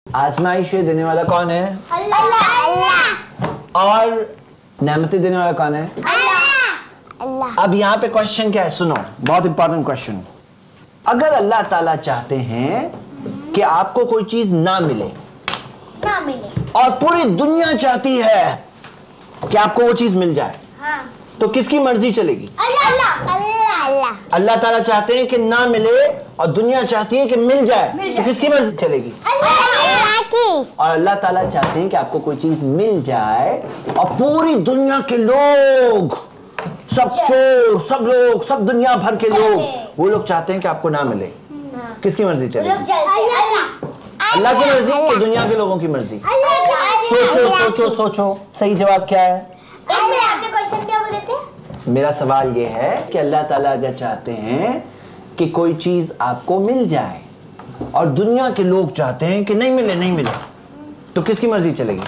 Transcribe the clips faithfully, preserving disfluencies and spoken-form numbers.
आजमाइशें देने वाला कौन है? अल्लाह। और नेमतें देने वाला कौन है? अल्लाह। अब यहाँ पे क्वेश्चन क्या है, सुनो, बहुत इंपॉर्टेंट क्वेश्चन। अगर अल्लाह ताला चाहते हैं कि आपको कोई चीज ना मिले ना मिले और पूरी दुनिया चाहती है कि आपको वो चीज मिल जाए, हाँ। तो किसकी मर्जी चलेगी? अल्लाह। अल्लाह। अल्लाह ताला चाहते हैं कि ना मिले और दुनिया चाहती है कि मिल जाए, मिल तो किसकी मर्जी चलेगी? अल्लाह की। और अल्लाह ताला चाहते हैं कि आपको कोई चीज मिल जाए और पूरी दुनिया के लोग, सब चोर, सब लोग, सब दुनिया भर के लोग, वो लोग चाहते हैं कि आपको ना मिले, किसकी मर्जी चलेगी? अल्लाह की मर्जी कि दुनिया के लोगों की मर्जी? सोचो सोचो सोचो, सही जवाब क्या है? आपके क्वेश्चन क्या बोले थे? मेरा सवाल ये है कि अल्लाह ताला अगर चाहते हैं कि कोई चीज आपको मिल जाए और दुनिया के लोग चाहते हैं कि नहीं मिले नहीं मिले, तो किसकी मर्जी चलेगी?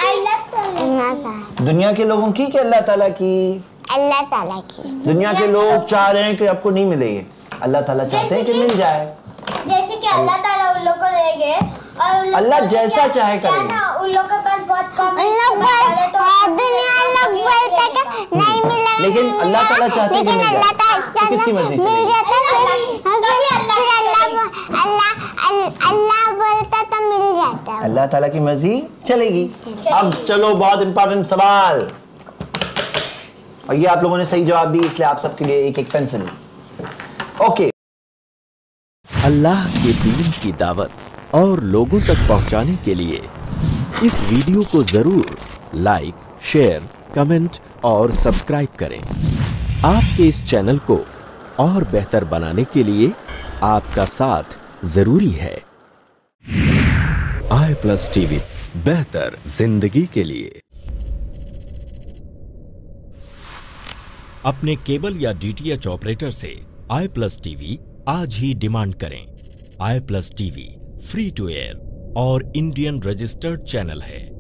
दुनिया के लोगों की कि अल्लाह ताला की? अल्लाह ताला की। दुनिया के लोग चाह रहे हैं कि आपको नहीं मिले, ये अल्लाह ताला चाहते हैं कि मिल जाए। जैसे कि अल्लाह ताला उन लोग को देंगे और अल्लाह जैसा चाहे करेंगे। उन लोग के पास बहुत कम है तो दुनिया लोग बोलते कि नहीं मिला, लेकिन अल्लाह ताला चाहते हैं कि मिल जाए, तो किसकी मर्जी चलेगी? अल्लाह बोलता तो मिल जाता है, अल्लाह ताला की मर्जी चलेगी। अब चलो, बहुत इंपॉर्टेंट सवाल, और ये आप लोगों ने सही जवाब दी, इसलिए आप सबके लिए एक एक पेंसिल। ओके। अल्लाह के दीन की दावत और लोगों तक पहुंचाने के लिए इस वीडियो को जरूर लाइक, शेयर, कमेंट और सब्सक्राइब करें। आपके इस चैनल को और बेहतर बनाने के लिए आपका साथ जरूरी है। आई प्लस टीवी, बेहतर जिंदगी के लिए। अपने केबल या डीटीएच ऑपरेटर से आई प्लस टीवी आज ही डिमांड करें। I Plus TV free to air और इंडियन रजिस्टर्ड चैनल है।